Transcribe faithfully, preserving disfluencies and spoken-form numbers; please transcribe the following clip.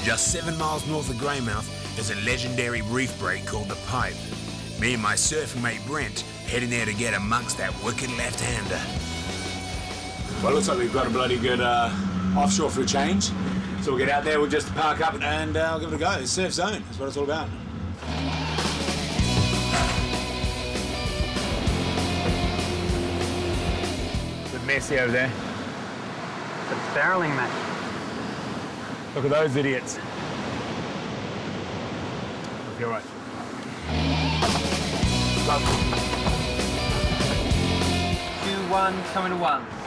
Just seven miles north of Greymouth, there's a legendary reef break called the Pipe. Me and my surfing mate Brent heading there to get amongst that wicked left-hander. Well, it looks like we've got a bloody good uh, offshore for a change. So we'll get out there, we'll just park up and uh, I'll give it a go. It's surf zone, that's what it's all about. It's a bit messy over there. It's barreling, mate. Look at those idiots. You're right. Two, one, coming to one.